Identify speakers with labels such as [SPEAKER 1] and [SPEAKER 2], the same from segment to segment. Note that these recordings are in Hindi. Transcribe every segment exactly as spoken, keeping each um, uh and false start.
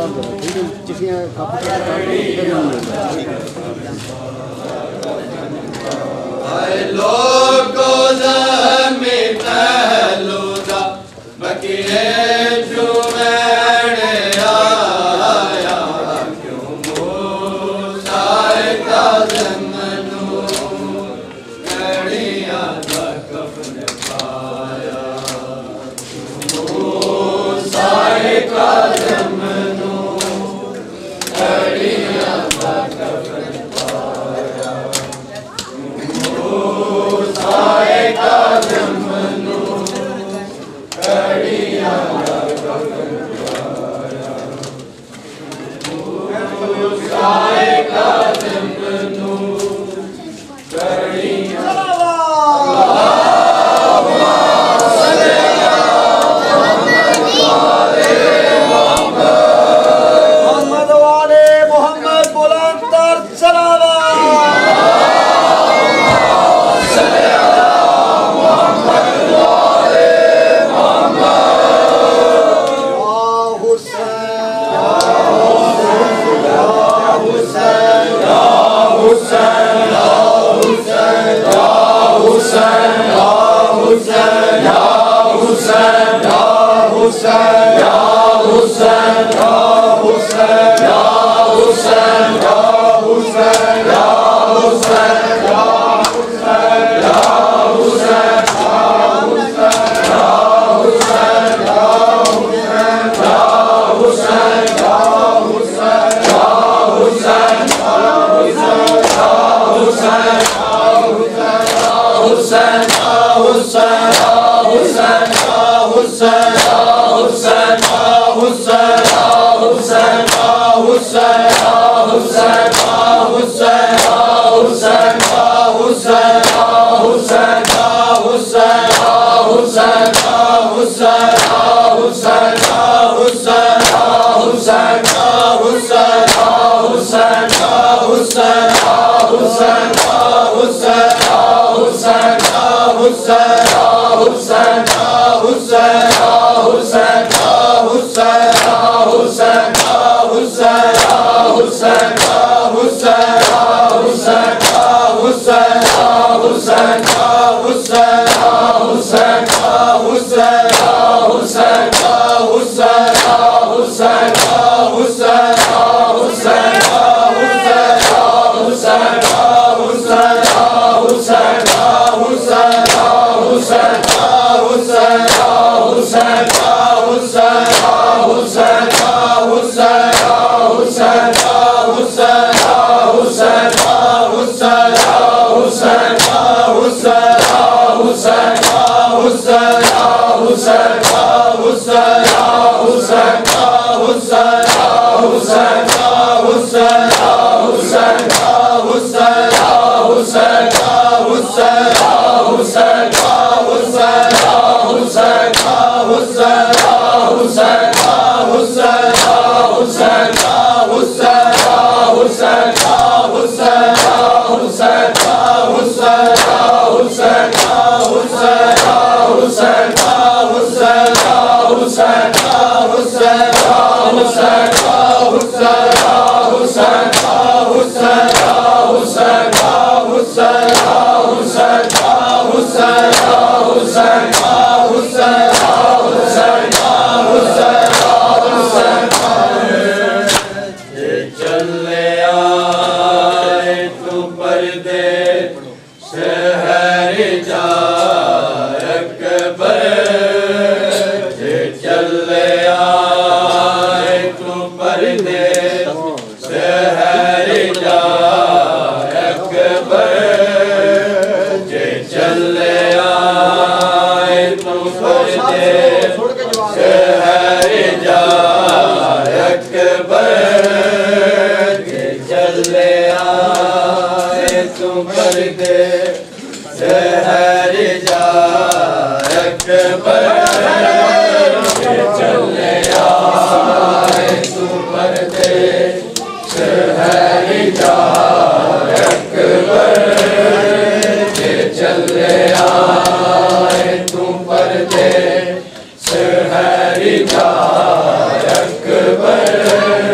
[SPEAKER 1] चिट्ठियाँ
[SPEAKER 2] लोगो ज़मी पहलूदा बकिए जुमेड़े आया क्यों मूसाए का ज़मनू कड़िया दा कफन पाया मूसाए का ज़मनू कड़िया दा कफन पाया मूसाए का ज़मनू कड़िया दा कफन पाया मूसाए का ज़मनू कड़िया
[SPEAKER 1] मोहम्मद वाले मोहम्मद बुलंद तर
[SPEAKER 2] अकबर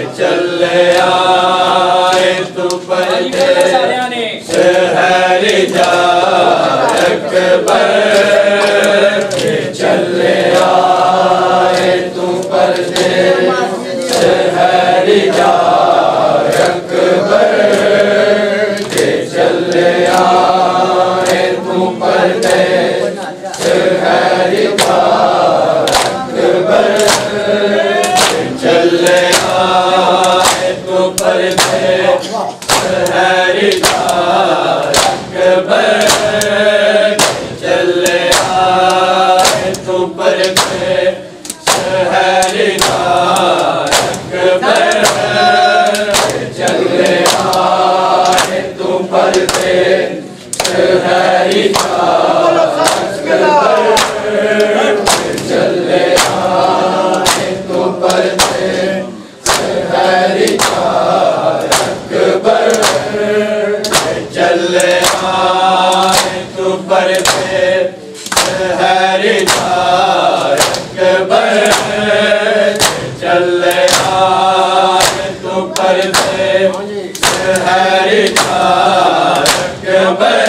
[SPEAKER 2] चले आए तू परदे शहर जा अकबर के चले आए तू परदे शहर जा अकबर के चले आए तू परदे शहर जा अकबर चले आए तू परदे शहर जा अकबर चले आए तू परदे शहर जा अकबर चले आए तू परदे शहर जा अकबर चले आए तू परदे शहर जा अकबर चले आए तू परदे शहर जा अकबर चले आए तू परदे शहर जा अकबर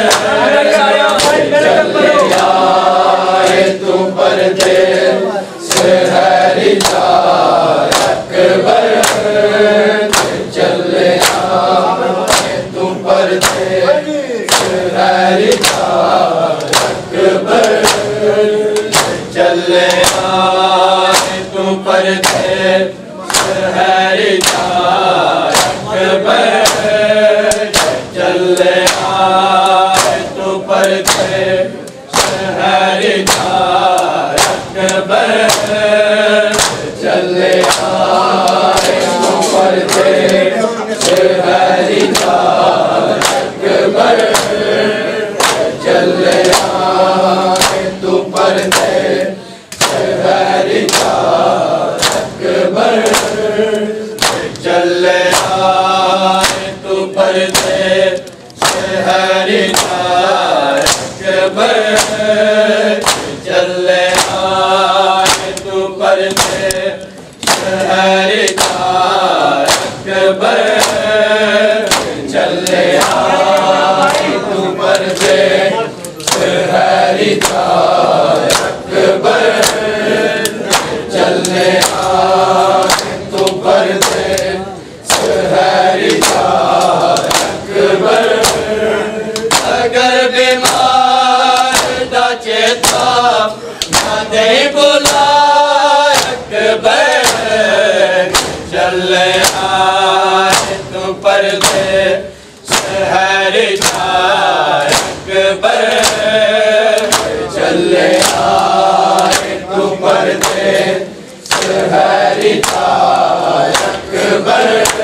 [SPEAKER 2] चले आए तू परदे शहर जा अकबर चले आए तू परदे शहर जा अकबर चले आए तू परदे शहर जा अकबर चले आए तू परदे शहर जा अकबर चले आए तू परदे शहर जा अकबर चले आए तू परदे शहर जा अकबर चले आए तू परदे शहर जा अकबर चले आए तू परदे शहर जा अकबर चले आए तू परदे शहर जा अकबर चले आए तू परदे शहर जा अकबर अगर बीमार दा चेता ना दे बुला अकबर चले आए तू परदे शहर जा अकबर चले आए तू परदे शहर जा अकबर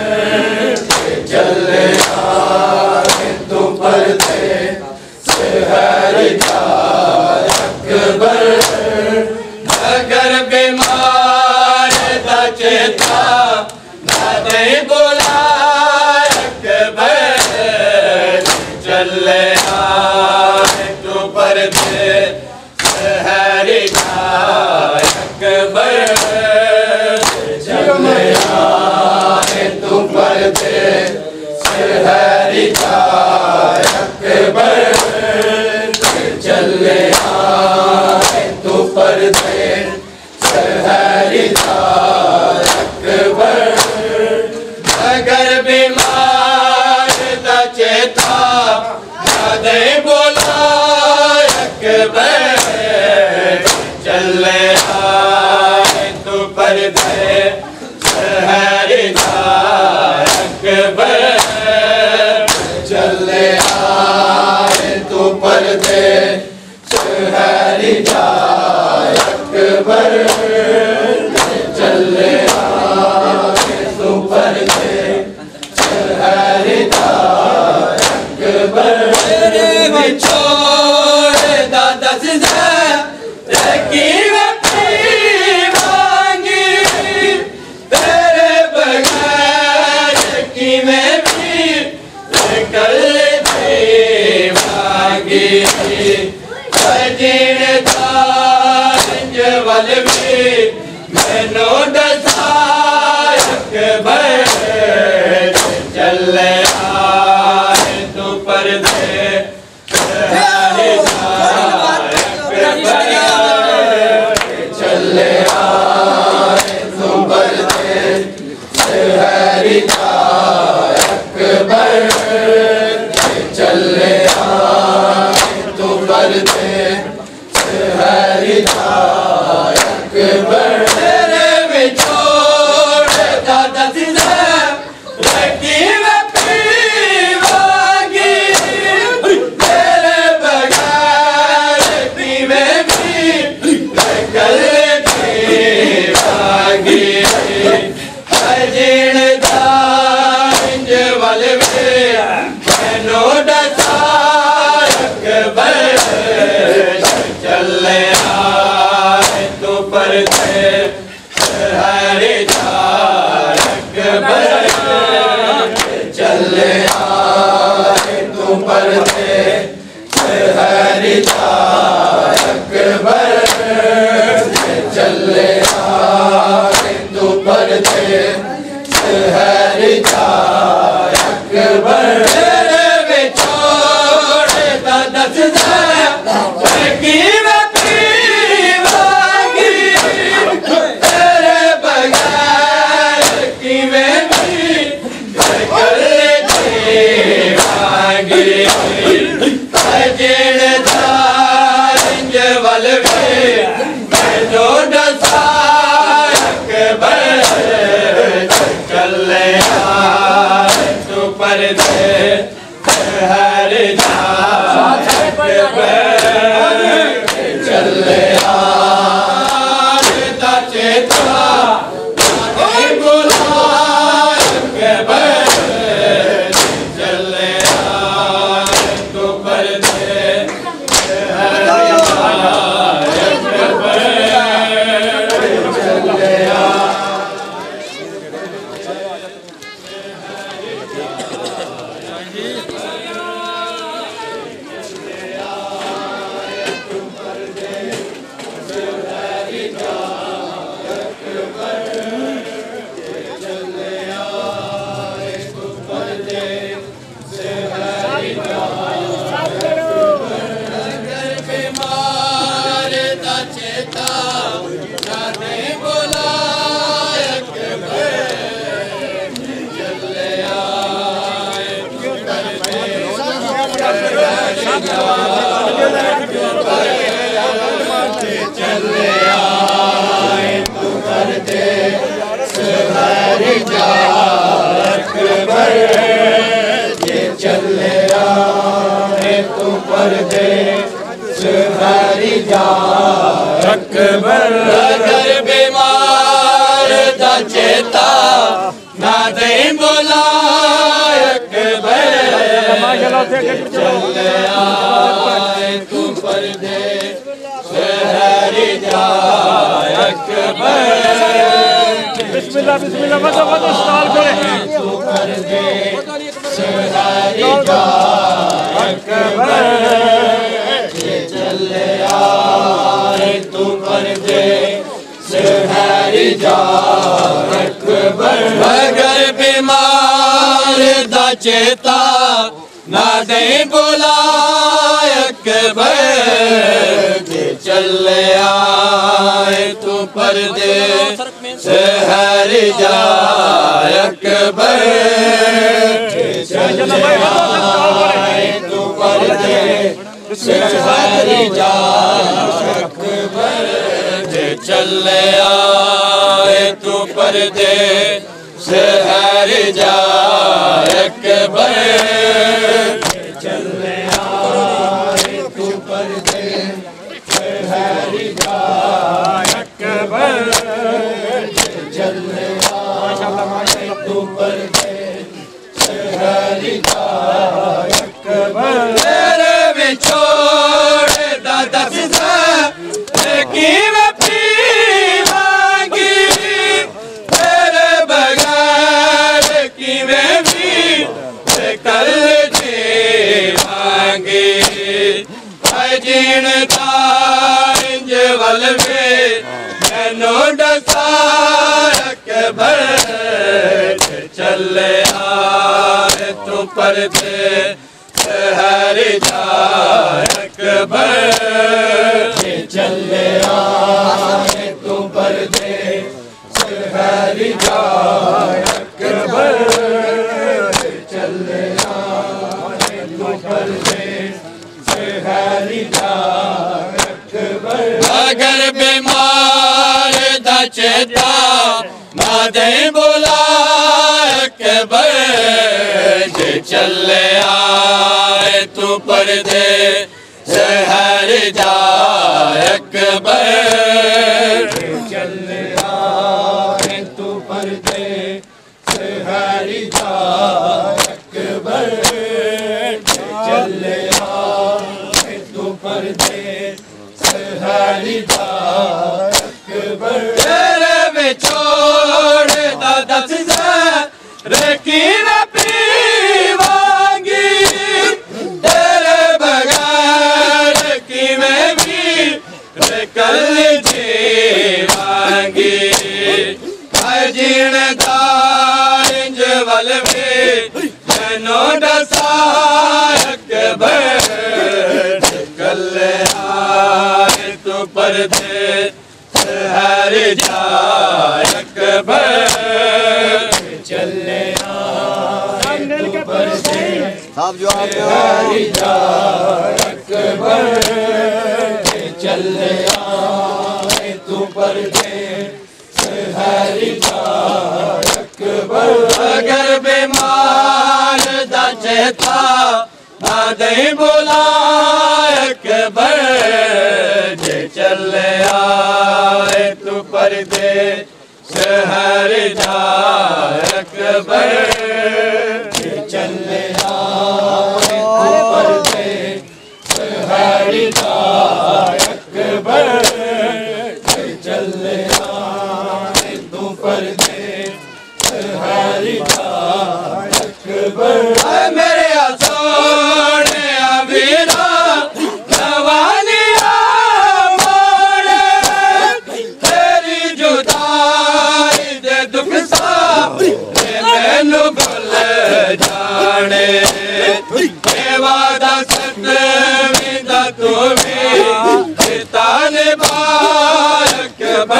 [SPEAKER 2] चले आए तू परदे शहर जा अकबर अगर बीमार दा चेता ना दे बुला अकबर चले आए तू परदे शहर जा अकबर चले आए तू परदे शहर जा अकबर चले आए तू परदे शहर जा अकबर अगर बीमार दा चेता ना दे बुला अकबर चले आए तू परदे शहर जा अकबर चले आए तू परदे शहर जा अकबर चले आए तू परदे शहर जा अकबर छोड़ दादा से रखी मांगी तेरे बगैर की मैं भी कल मांगी सजन था चले आए तू पर्दे से हरि जा अकबर चले आए तू पर्दे से हरि जा अकबर तेरे में छोड़ दादा से की मैं पीवांगी तेरे बगैर की मैं भी कर देवांगी सजन तारंज वल में मैं जो डसा अकबर चले आए तू पर्दे हर जा चले आए ता चेता बुलाए अकबर चले आए तू पर्दे हर जा अकबर चले चले आए तू पर्दे से हरि जा अकबर ये चले आए तू पर्दे से हरि जा अकबर अगर बीमार दा चेता ना दे बुलाए अकबर चले आए तू पर्दे से हरि जा अकबर
[SPEAKER 3] बिस्मिल्लाह बिस्मिल्लाह मत मत इस्तेमाल करें
[SPEAKER 2] तू पर्दे से हरि जा अकबर ये चले आए तू पर्दे से हरि जा अकबर अगर बीमार दा चेता ना दे बुलाए अकबर चले आए तू पर्दे से हरि जा अकबर चले आए तू पर्दे से हरि जा अकबर चले आए तू पर्दे से हरि जा अकबर चले आए तू पर्दे से हरि जा अकबर चले आए तू पर्दे से हरि जा अकबर तेरे में छोड़ दादा से की मैं पीवांगी तेरे बगैर की मैं भी कर देवांगी सजन तारंज वल में मैनू डसा अकबर चले आए तू पर्दे से हरि जा अकबर चले आए तू पर्दे से हरि जा अकबर चले आए तू पर्दे से हरि जा अकबर अगर बीमार दा चेता ना दे बुलाए अकबर चले आए तू पर्दे से हरि जा अकबर चले आए तू पर्दे से हरि जा अकबर चले आए तू पर्दे से हरि जा अकबर तेरे में छोड़ दादा से रखी न पी नाल वे मैनो दसा अकबर कले आए तू परदेस हर जाए अकबर चले आए तू परदेस
[SPEAKER 1] साहब जो आप
[SPEAKER 2] हर जाए अकबर चले आए तू परदेस हर जाए अकबर अगर बीमार दा चेता आदे बोला अकबर जे चले आए तू परदेस हर जाए अकबर जे चले आए तू परदेस हर जाए अकबर जे चले आए तू परदेस हर जाए अकबर मेरे सोने अबीरा जवानिया मोड़े तेरी जुदाई दे दुख सा मैनू भुल जाने वादा सतवीं तुम्हें ताने बारक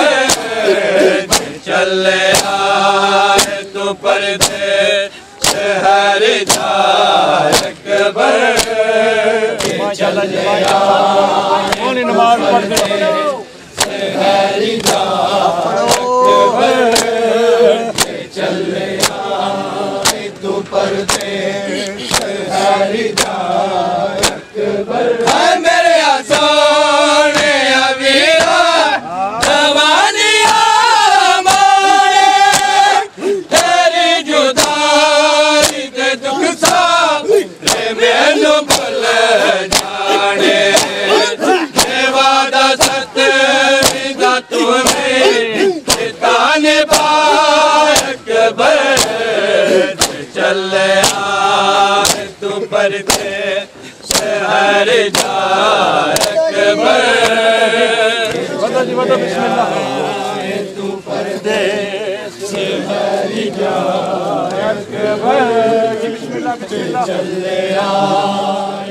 [SPEAKER 2] चले आए तू परदेस हर जाए अकबर चले आए
[SPEAKER 3] नमाज पढ़
[SPEAKER 2] हर जाए अकबर चले आए तू परदेस हर जाए अकबर मेरे सोने अबीरा जवानिया मोड़े तेरी जुदाई दे दुख सा मैनू भुल जाने वादा सतवीं दा तुम्हें ताने बारक चले आए तू परदेस हर जाए अकबर तू परदेस हर जाए अकबर चले आए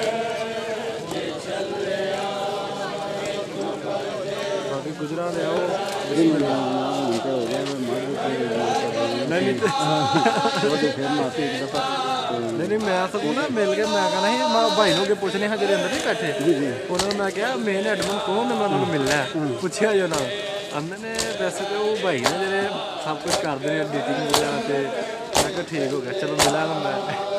[SPEAKER 4] नहीं नहीं मैं सगों ना मिल के मैं कहना ही मैं भाई नूं पुछने हाँ जेह्ड़े अंदर नहीं बैठे उन्होंने मैं कहा मेन एडमिन कौन ने मैं उन्होंने मिलना है पुछया जो ना आंदे ने वैसे तो वो भाई ने जेह्ड़े सब कुछ करते हैं एडिटिंग वगैरह ते मैं कहा ठीक हो गया चलो मिला मैं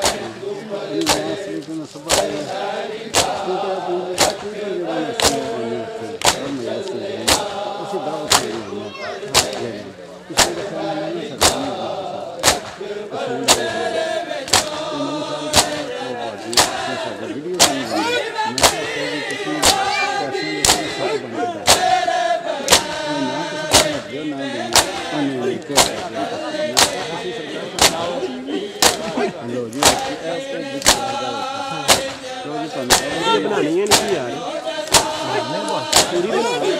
[SPEAKER 4] बनानी है नहीं यार पूरी बना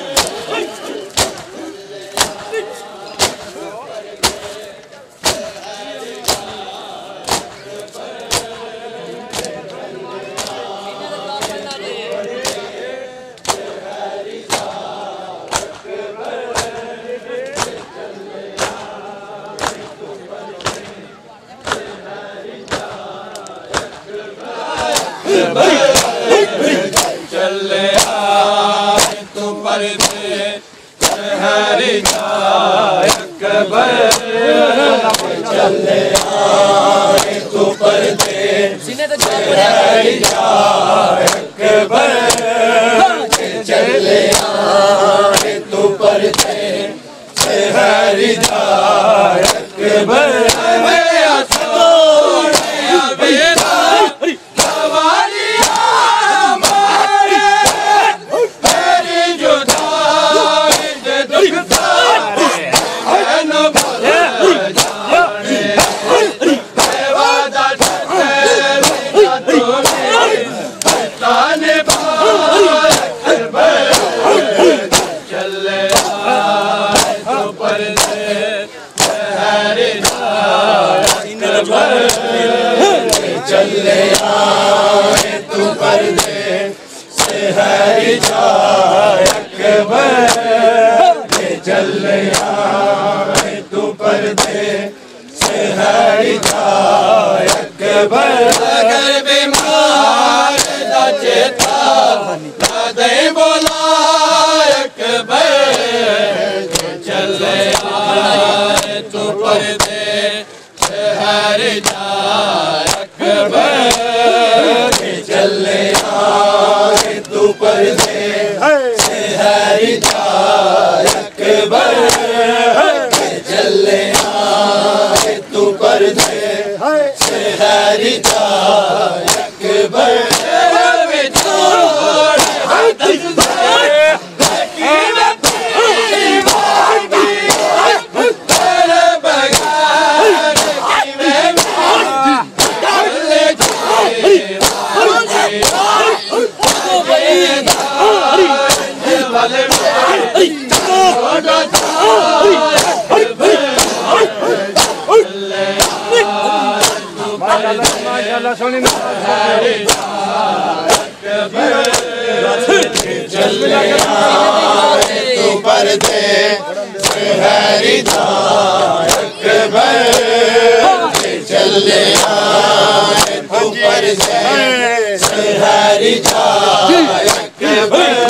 [SPEAKER 2] चले आए तू परदेस हर जाए अकबर चले आए तू परदेस हर जाए अकबर चले आए तू परदेस हर जाए अकबर
[SPEAKER 3] Yeah.
[SPEAKER 2] चले आए तू पर्दे से है जा अकबर के चले आए तू पर्दे से है जा अकबर अगर बीमार दा चेता ला दे बोला अकबर के चले आए तू पर्दे से है जा अकबर के चले आए तू पर्दे से है जा अकबर के चले आए तू पर्दे से है जा अकबर
[SPEAKER 3] माशाल्लाह सोनी
[SPEAKER 2] चले आए तू पर्दे से है जा अकबर के चले आए तू पर्दे से है जा अकबर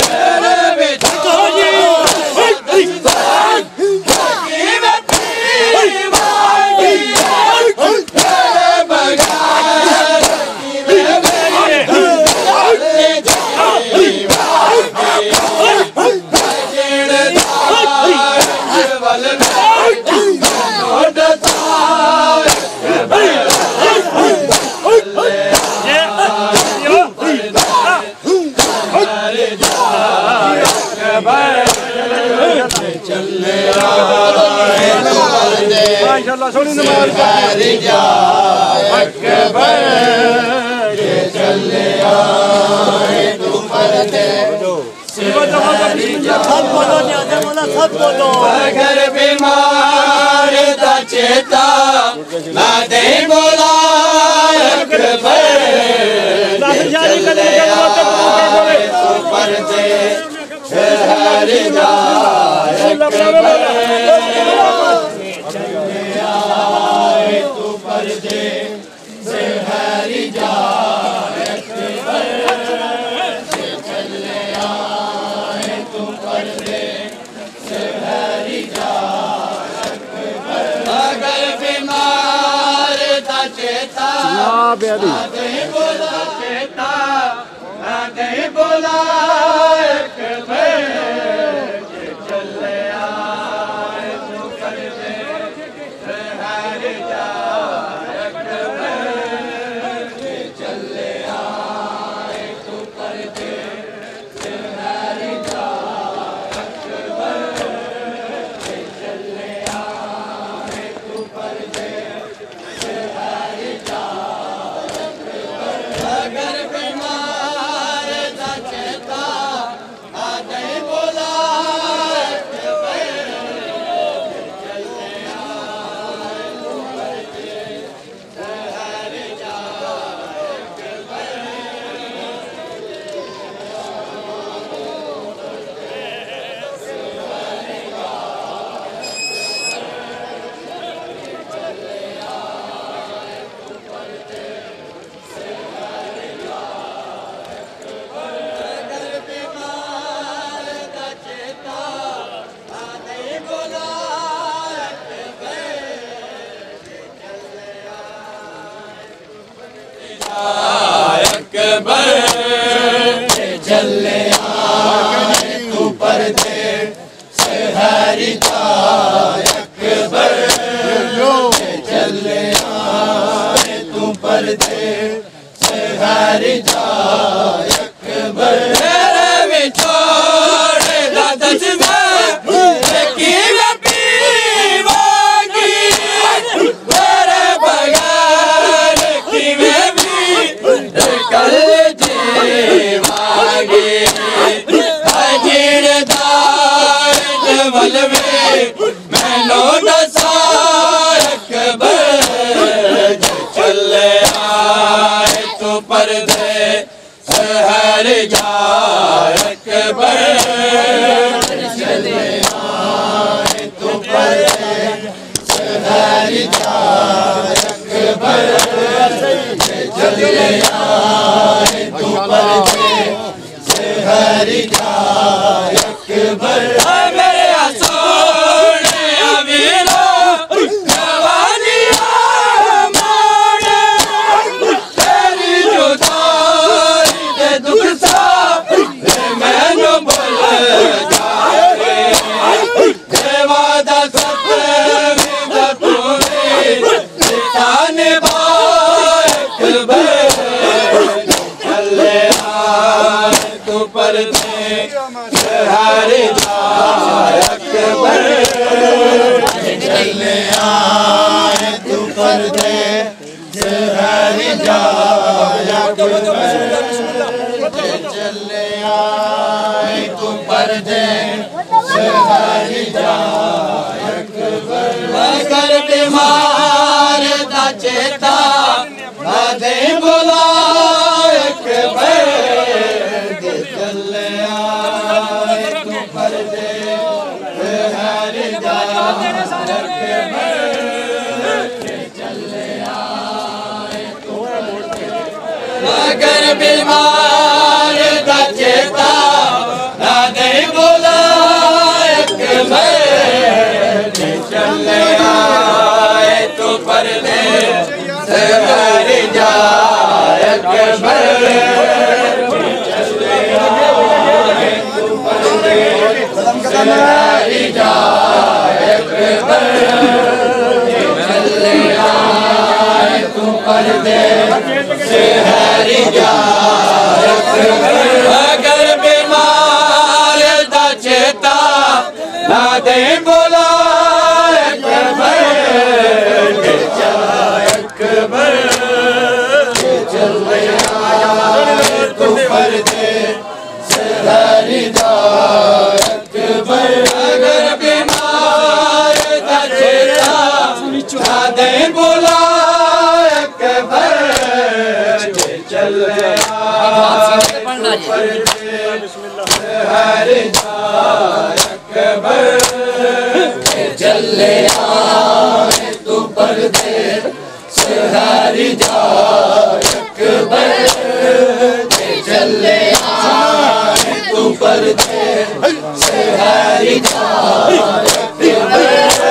[SPEAKER 3] माशाल्लाह सोनी नमाज
[SPEAKER 2] जा अकबर के चले आए तू पर्दे
[SPEAKER 1] सब बोलो न्याज़े मौला सब बोलो
[SPEAKER 2] अगर बीमार दा चेता ला दे बोला अकबर के चले आए तू पर्दे से है जा अकबर पर्दे से है जा अकबर के चले आए तू पर्दे से है जा अकबर अगर बीमार दा चेता नहीं बोला चेता नहीं बोला अकबर के चले आए तू पर्दे से है जा अकबर के चले आए तू पर्दे से है जा अकबर के चले आए तू पर्दे से है जा अकबर मेरे छोड़ दादस में की मैं पीवागी मेरे बगैर की मैं कल जीवागी अजीर दार जवल में मैनो दसा अकबर चले आ शहर जा अकबर चले आए तू पर्दे शहर जा अकबर चले आए तू पर्दे शहर जा अकबर मेरे सोने अमीरो जवानिया मोड़ तेरी जुदाई दे दुख सा मैनू भुल जावे वादा सत्य तूने सिताने अकबर चले आए तू पर्दे शहर जा अकबर चले आए तू पर्दे शहर जा अकबर चले आए तू पर्दे शहर जा अकबर मगर बीमार दा चेता दे बुला अकबर चले आए तू पर्दे शहर जा अकबर चले आए तू मगर बीमार दा चेता ना दे बुला अकबर चले आए तू पर्दे शहर जा अकबर चले आए तू पर्दे शहर जा अकबर चले आए तू पर्दे शहर जा अकबर अगर बीमार दा चेता ना दे बोला अकबर अकबर चले आए तू पर्दे शहर जा अकबर अगर बीमार दा चेता ना दे बोला अकबर चले आए तू पर्दे शहर जा अकबर चले आए तू पर्दे शहर जा अकबर चले आए तू पर्दे शहर जा अकबर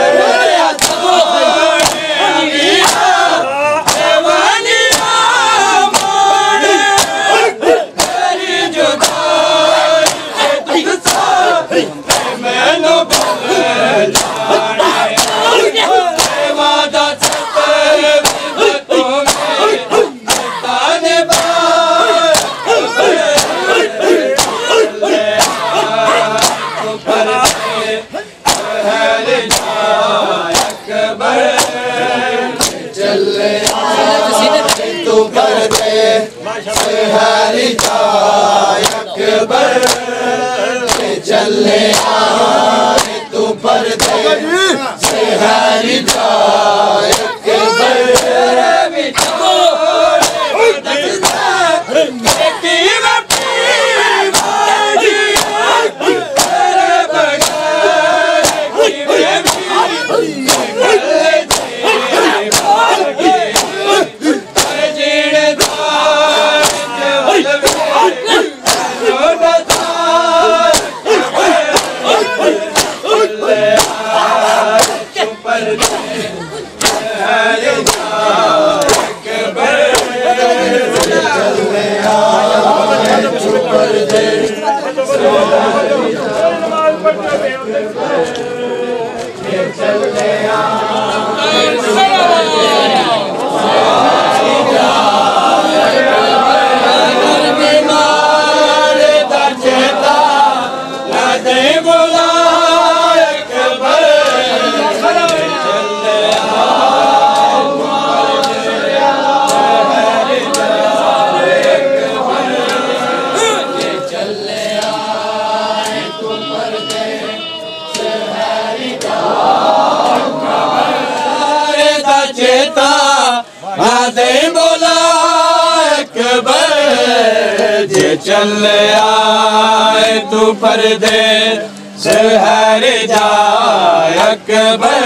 [SPEAKER 2] चले आए तू पर्दे शहर जा अकबर चल आए तू पर्दे से हर जाए अकबर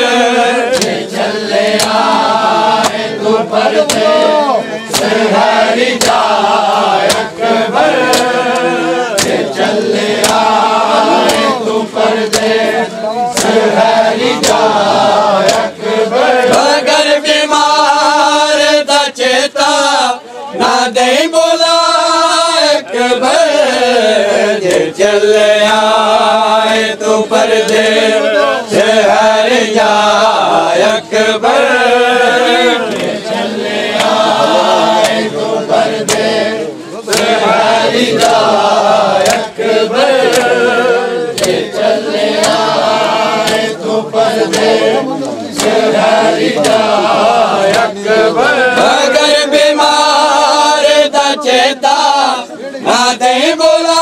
[SPEAKER 2] चल आए तू पर्दे से हर जाए अकबर चल आए तू पर्दे से हर जाए अकबर अगर बीमार दा चेता ना दे बोला अकबर चल आए तू पर्दे से हर जाए अकबर चल आए तू पर्दे से हर जाए अकबर चल आए तू पर्दे से हर जाए अकबर अगर बीमार दा चेता ना दे बोला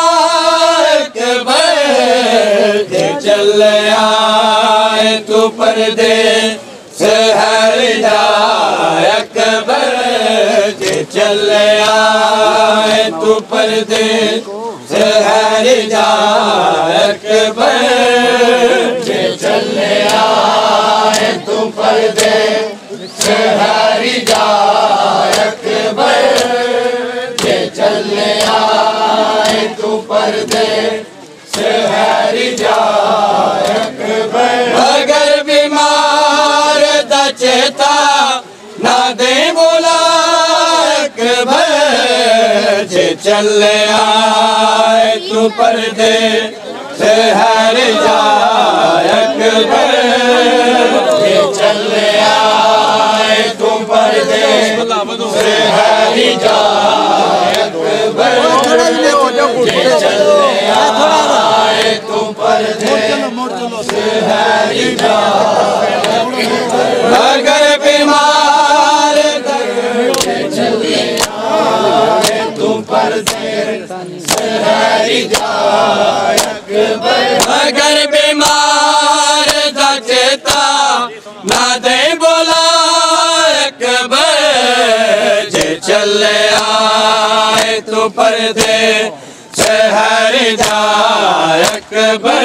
[SPEAKER 2] चल आए तू पर्दे से हर जाए अकबर चल आए तू पर्दे से हर जाए अकबर चल आए तू पर्दे से हर जाए अकबर चल आए तू पर्दे से हर जाए अकबर अगर बीमार दा चेता ना दे बोला अकबर चल आए तू पर्दे से हर जाए अकबर चल आए तू पर्दे से हर जाए अकबर चल आए तू पर्दे से हर जाए अगर बीमार चल आए तू पर्दे से हर जाए अकबर अगर बीमार दा चेता ना दे बोला अकबर चल आए तू पर्दे से हर जाए अकबर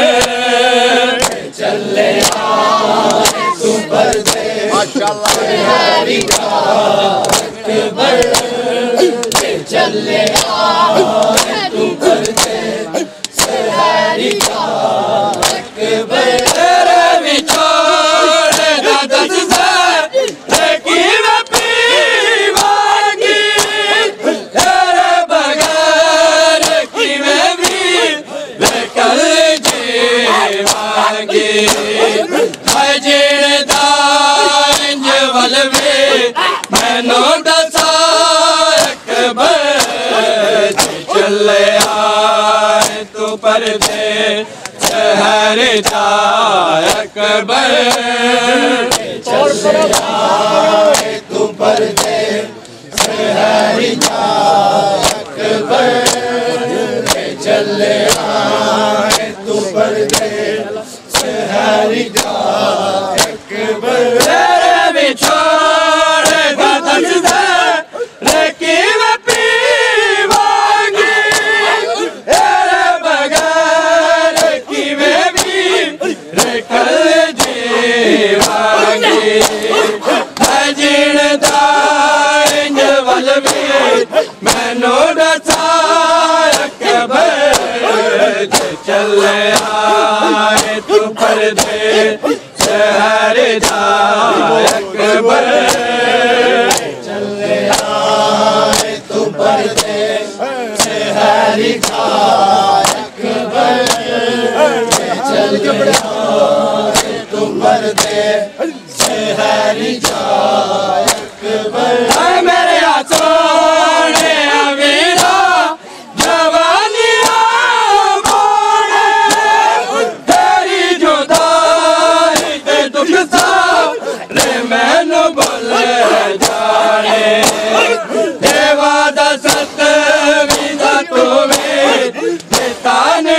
[SPEAKER 2] चल आए तू पर्दे से हर जाए अकबर चल आए तू पर्दे से हर जाए अकबर तेरे बिछोड़ दा दस से रकीब पीवांगी तेरे बगैर की मैं भी लेकर जीवांगी हजीर दांज वलवे मैनू दसा अकबर चल आए तू पर्दे से हर जाए अकबर चल आए तू पर्दे से हर जाए अकबर चल आए तू पर्दे से हर जाए अकबर तेरे बिछोड़ दा दस से रकीब पीवांगी तेरे बगैर की मैं भी लेकर जीवांगी हजीर दांज वलवे मैनू दसा अकबर चल आए तू पर्दे से हर जाए अकबर चल आए तू पर्दे से हर जाए अकबर चल आए तू पर्दे से हर जाए अकबर मेरे सोने अमीरा जवानिया बोले तेरी जुदाई ते दुख सारे मैनू बोले जाने देवा दा सतवीं दा तुम्हें ताने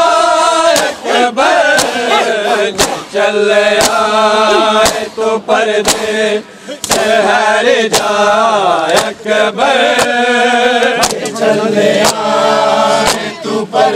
[SPEAKER 2] अकबर चल आए तो पर्दे से हर जाए अकबर चल आए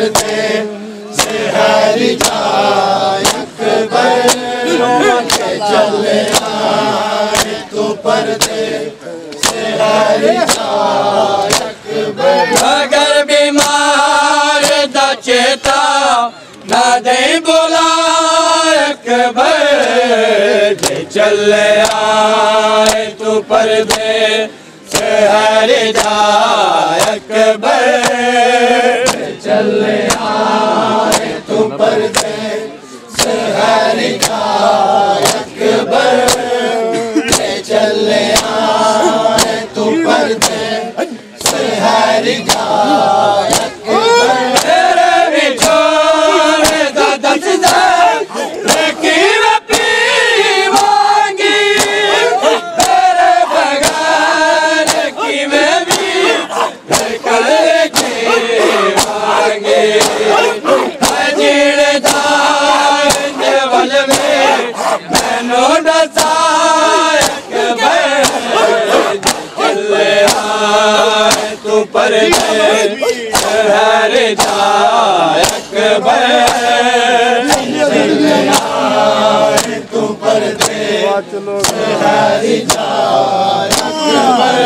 [SPEAKER 2] पर्दे से है रिजा अकबर के चले आए तो पर्दे से है रिजा अकबर अगर बीमार दा चेता ना दे बोला अकबर जे चले आए तो पर्दे से है रिजा अकबर चले आए तो पर्दे से है रिजा अकबर चले आए तो पर्दे से है रिजा अकबर तेरे भी छोड़ दादा सिदा लेकी मैं पीवांगी तेरे बगैर की मैं भी कर जीवांगी जीण दान वल में मैनू दसा चले आए तू पर्दे है रिजा अकबर चले आए तू पर्दे है रिजा अकबर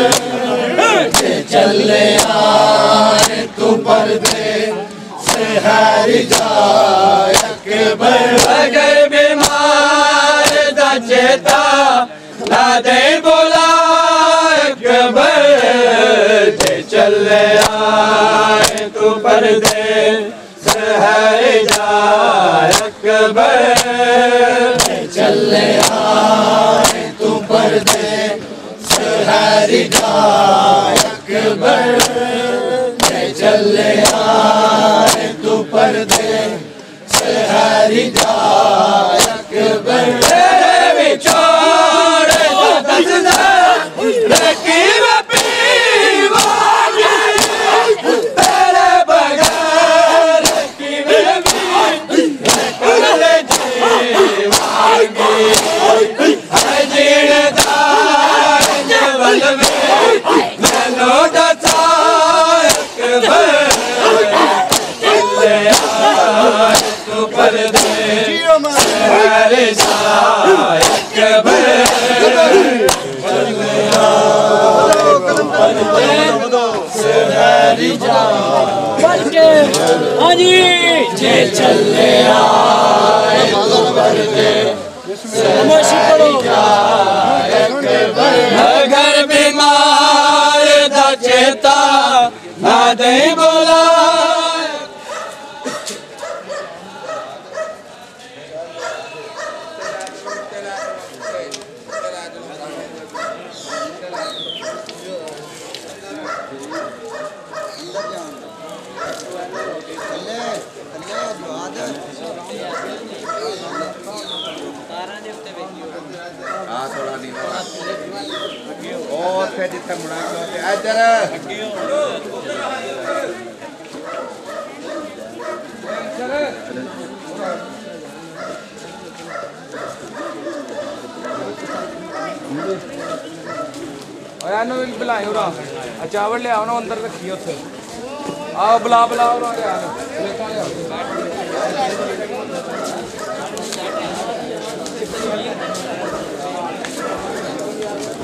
[SPEAKER 2] चले आए तू पर्दे से है रिजा अकबर अगर बीमार दा चेता ना दे बोला अकबर चले आए तू पर्दे से है रिजा अकबर चले आए तू पर्दे से है रिजा अकबर चले आए तू पर्दे से है रिजा अकबर तेरे भी छोड़ दसदा लेकी मैं पीवांगी तेरे बगैर की मैं भी कर जीवांगी जीण दान वल में मैनू दसा अकबर चले आए तू पर्दे है रिजा अकबर चले आए तू पर्दे से है रिजा
[SPEAKER 1] हाँ जी
[SPEAKER 2] जे चले आए तू पर्दे से है रिजा अकबर अगर बीमार दा चेता ना दे बोला और फिर जितना मुड़ा इधर बुलाए चावल लिया अंदर रखिए उसे आओ बुला बुला लिया